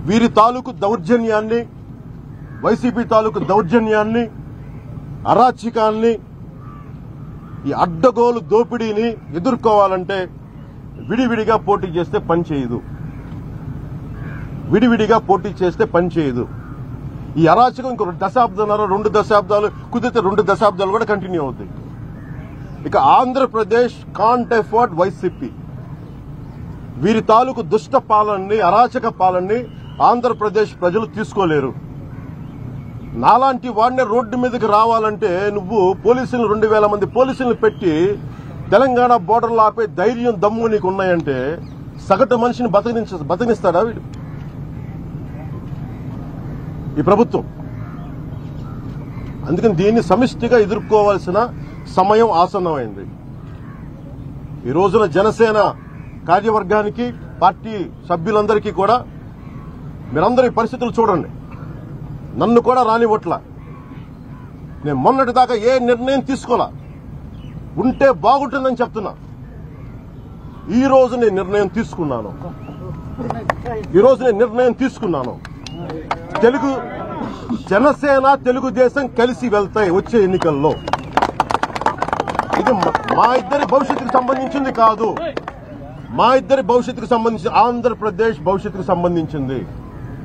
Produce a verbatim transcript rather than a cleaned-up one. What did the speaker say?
వీరి తాలూకు దౌర్జన్యాన్ని, వైసీపీ తాలూకు దౌర్జన్యాన్ని, అరాచకాన్ని, ఈ అడ్డగోలు దోపిడీని ఎదుర్కోవాలంటే విడివిడిగా పోటీ చేస్తే పని చేయదు. విడివిడిగా పోటీ చేస్తే పని చేయదు. ఈ అరాచకం ఇంకో దశాబ్దాలు రెండు దశాబ్దాలు కుదిరితే రెండు దశాబ్దాలు కూడా కంటిన్యూ అవుతాయి. ఇక ఆంధ్రప్రదేశ్ కాంట్ ఎఫోర్డ్ వైసీపీ. వీరి తాలూకు దుష్ట పాలనని, అరాచక పాలనని ఆంధ్రప్రదేశ్ ప్రజలు తీసుకోలేరు. నాలాంటి వాడిని రోడ్డు మీదకి రావాలంటే నువ్వు పోలీసులు రెండు వేల మంది పోలీసులను పెట్టి తెలంగాణ బోర్డర్లో ఆపే ధైర్యం, దమ్ము నీకు ఉన్నాయంటే సగటు మనిషిని బతకనించ బతకనిస్తాడా వీడు ఈ ప్రభుత్వం? అందుకని దీన్ని సమిష్టిగా ఎదుర్కోవాల్సిన సమయం ఆసన్నమైంది. ఈ రోజున జనసేన కార్యవర్గానికి, పార్టీ సభ్యులందరికీ కూడా మీరందరూ ఈ పరిస్థితులు చూడండి. నన్ను కూడా రానివ్వట్లా. నేను మొన్నటి దాకా ఏ నిర్ణయం తీసుకోలా. ఉంటే బాగుంటుందని చెప్తున్నా. ఈ రోజు నేను నిర్ణయం తీసుకున్నాను. ఈ రోజు నేను నిర్ణయం తీసుకున్నాను. తెలుగు జనసేన, తెలుగుదేశం కలిసి వెళ్తాయి వచ్చే ఎన్నికల్లో. ఇది మా ఇద్దరి భవిష్యత్తుకు సంబంధించింది కాదు. మా ఇద్దరి భవిష్యత్తుకు సంబంధించి ఆంధ్రప్రదేశ్ భవిష్యత్తుకు సంబంధించింది.